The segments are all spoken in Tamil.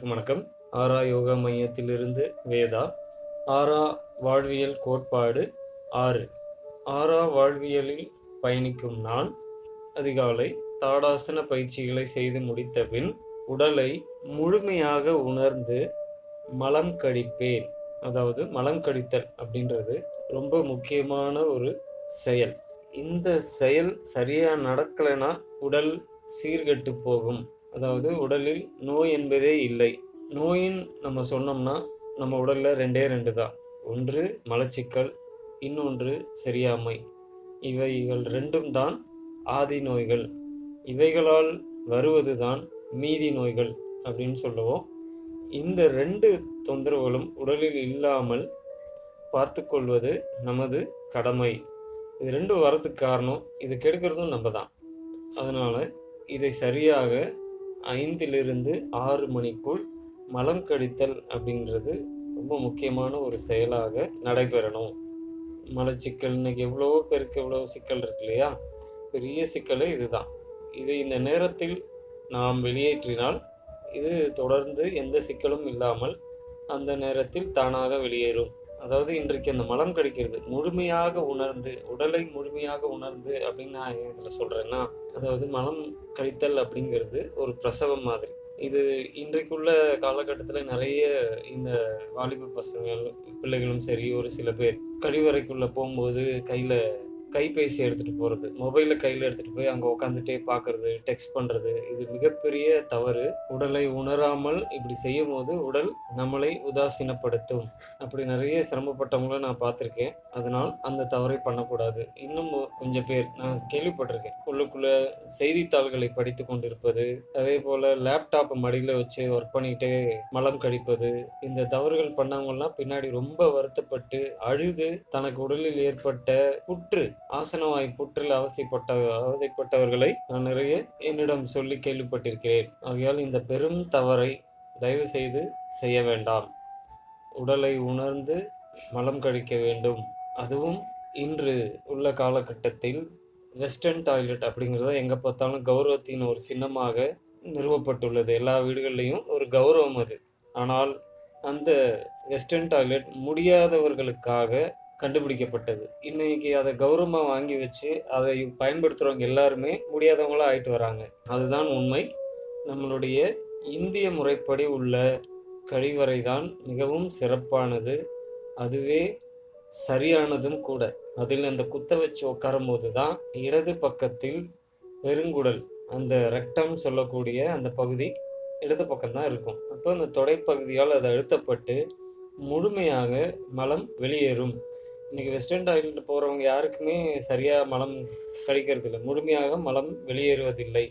அனைவருக்கும் வணக்கம். ஆரா யோகா மையத்திலிருந்து வேதா. ஆரா வாழ்வியல் கோட்பாடு 6. ஆரா வாழ்வியலில் பயணிக்கும் நான் அதிகாலை தாடாசன பயிற்சிகளை செய்து முடித்த பின் உடலை முழுமையாக உணர்ந்து மலம் கழிப்பேன். அதாவது மலம் கழித்தல் அப்படின்றது ரொம்ப முக்கியமான ஒரு செயல். இந்த செயல் சரியா நடக்கலைன்னா உடல் சீர்கெட்டு போகும். அதாவது உடலில் நோய் என்பதே இல்லை. நோயின்னு நம்ம சொன்னோம்னா நம்ம உடல்ல 2 தான். ஒன்று மலச்சிக்கல், இன்னொன்று சரியாமை. இவைகள் 2ம் தான் ஆதி நோய்கள். இவைகளால் வருவது தான் மீதி நோய்கள் அப்படின்னு சொல்லுவோம். இந்த 2 தொந்தரவுகளும் உடலில் இல்லாமல் பார்த்துக்கொள்வது நமது கடமை. இது 2 வரதுக்கு காரணம், இது கெடுக்கிறதும் நம்ம தான். அதனால இதை சரியாக 5லிருந்து 6 மணிக்குள் மலம் கழித்தல் அப்படின்றது ரொம்ப முக்கியமான ஒரு செயலாக நடைபெறணும். மலச்சிக்கல் இன்னைக்கு எவ்வளவோ பேருக்கு எவ்வளோ சிக்கல் இருக்கு இல்லையா? பெரிய சிக்கலே இதுதான். இது இந்த நேரத்தில் நாம் வெளியேற்றினால் இது தொடர்ந்து எந்த சிக்கலும் இல்லாமல் அந்த நேரத்தில் தானாக வெளியேறும். அதாவது இன்றைக்கு அந்த மலம் கழிக்கிறது முழுமையாக உணர்ந்து, உடலை முழுமையாக உணர்ந்து அப்படின்னு நான் இதில் சொல்கிறேன்னா, அதாவது மலம் கழித்தல் அப்படிங்கிறது ஒரு பிரசவம் மாதிரி. இது இன்றைக்குள்ள காலகட்டத்தில் நிறைய இந்த வாலிப பசங்கள் பிள்ளைகளும் சரி, ஒரு சில பேர் கழிவறைக்குள்ளே போகும்போது கைபேசி எடுத்துகிட்டு போகிறது, மொபைலை கையில் எடுத்துகிட்டு போய் அங்கே உட்காந்துட்டே பார்க்குறது, டெக்ஸ்ட் பண்ணுறது, இது மிகப்பெரிய தவறு. உடலை உணராமல் இப்படி செய்யும் போது உடல் நம்மளை உதாசீனப்படுத்தும். அப்படி நிறைய சிரமப்பட்டவங்கள நான் பார்த்துருக்கேன். அதனால் அந்த தவறை பண்ணக்கூடாது. இன்னும் கொஞ்சம் பேர் நான் கேள்விப்பட்டிருக்கேன், உள்ளுக்குள்ளே செய்தித்தாள்களை படித்து கொண்டிருப்பது, அதே போல் லேப்டாப் மடியில் வச்சு ஒர்க் பண்ணிகிட்டே மலம் கழிப்பது. இந்த தவறுகள் பண்ணவங்கலாம் பின்னாடி ரொம்ப வருத்தப்பட்டு அழுது தனக்கு உடலில் ஏற்பட்ட புற்று, ஆசனவாய் புற்றில் அவதிப்பட்டவர்களை நான் நிறைய என்னிடம் சொல்லி கேள்விப்பட்டிருக்கிறேன். ஆகையால் இந்த பெரும் தவறை தயவு செய்து செய்ய வேண்டாம். உடலை உணர்ந்து மலம் கழிக்க வேண்டும். அதுவும் இன்று உள்ள காலகட்டத்தில் வெஸ்டர்ன் டாய்லெட் அப்படிங்கிறத எங்கே பார்த்தாலும் கௌரவத்தின் ஒரு சின்னமாக நிறுவப்பட்டுள்ளது. எல்லா வீடுகள்லையும் ஒரு கௌரவம் அது. ஆனால் அந்த வெஸ்டர்ன் டாய்லெட் முடியாதவர்களுக்காக கண்டுபிடிக்கப்பட்டது. இன்னைக்கு அதை கௌரவமாக வாங்கி வச்சு அதை பயன்படுத்துகிறவங்க எல்லாருமே முடியாதவங்களா ஆயிட்டு வராங்க. அதுதான் உண்மை. நம்மளுடைய இந்திய முறைப்படி உள்ள கழிவறை தான் மிகவும் சிறப்பானது. அதுவே சரியானதும் கூட. அதில் அந்த குத்த வச்சு உட்காரும் போது தான் இடது பக்கத்தில் பெருங்குடல், அந்த ரெக்டம் சொல்லக்கூடிய அந்த பகுதி இடது பக்கம் தான் இருக்கும். அப்போ அந்த தொடைப்பகுதியால் அது அழுத்தப்பட்டு முழுமையாக மலம் வெளியேறும். இன்றைக்கி வெஸ்டர்ன் டாய்லெட் போகிறவங்க யாருக்குமே சரியாக மலம் கழிக்கிறது இல்லை, முழுமையாக மலம் வெளியேறுவதில்லை.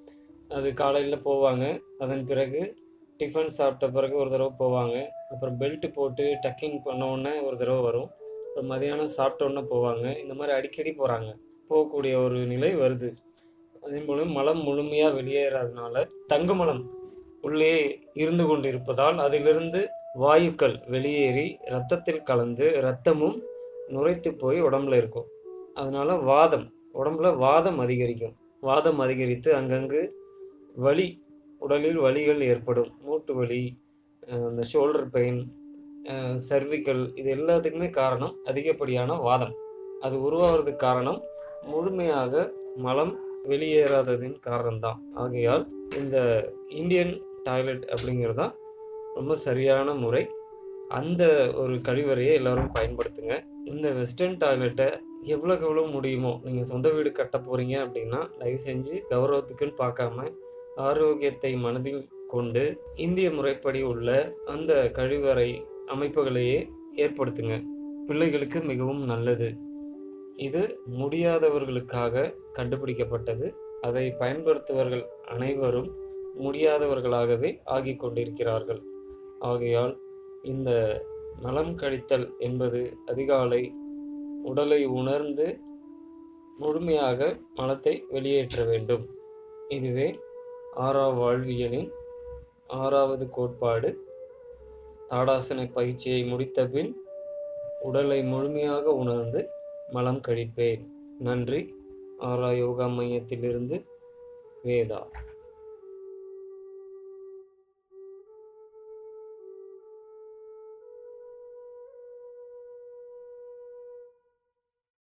அது காலையில் போவாங்க, அதன் பிறகு டிஃபன் சாப்பிட்ட பிறகு ஒரு தடவை போவாங்க, அப்புறம் பெல்ட்டு போட்டு டக்கிங் பண்ண உடனே ஒரு தடவை வரும், அப்புறம் மதியானம் சாப்பிட்டோன்னே போவாங்க. இந்த மாதிரி அடிக்கடி போகக்கூடிய ஒரு நிலை வருது. அதே போல் மலம் முழுமையாக வெளியேறாதனால தங்குமலம் உள்ளே இருந்து கொண்டு இருப்பதால் அதிலிருந்து வாயுக்கள் வெளியேறி இரத்தத்தில் கலந்து இரத்தமும் நுரைத்து போய் உடம்புல இருக்கும். அதனால உடம்புல வாதம் அதிகரிக்கும். வாதம் அதிகரித்து அங்கங்கு வலி, உடலில் வலிகள் ஏற்படும். மூட்டு வலி, அந்த ஷோல்டர் பெயின், சர்விக்கல், இது எல்லாத்துக்குமே காரணம் அதிகப்படியான வாதம். அது உருவாகிறதுக்கு காரணம் முழுமையாக மலம் வெளியேறாததின் காரணம்தான். ஆகையால் இந்த இந்தியன் டாய்லெட் அப்படிங்கிறது தான் ரொம்ப சரியான முறை. அந்த ஒரு கழிவறையை எல்லோரும் பயன்படுத்துங்க. இந்த வெஸ்டர்ன் டாய்லெட்டை எவ்வளோக்கு எவ்வளோ முடியுமோ, நீங்கள் சொந்த வீடு கட்ட போகிறீங்க அப்படின்னா தயவு செஞ்சு கௌரவத்துக்குன்னு பார்க்காம ஆரோக்கியத்தை மனதில் கொண்டு இந்திய முறைப்படி உள்ள அந்த கழிவறை அமைப்புகளையே ஏற்படுத்துங்க. பிள்ளைகளுக்கு மிகவும் நல்லது. இது முடியாதவர்களுக்காக கண்டுபிடிக்கப்பட்டது. அதை பயன்படுத்துவர்கள் அனைவரும் முடியாதவர்களாகவே ஆகிக் கொண்டிருக்கிறார்கள். ஆகையால் இந்த மலம் கழித்தல் என்பது அதிகாலை உடலை உணர்ந்து முழுமையாக மலத்தை வெளியேற்ற வேண்டும். இதுவே ஆரா வாழ்வியலின் 6வது கோட்பாடு. தாடாசன பயிற்சியை முடித்த பின் உடலை முழுமையாக உணர்ந்து மலம் கழிப்பேன். நன்றி. ஆரா யோகா மையத்திலிருந்து வேதா.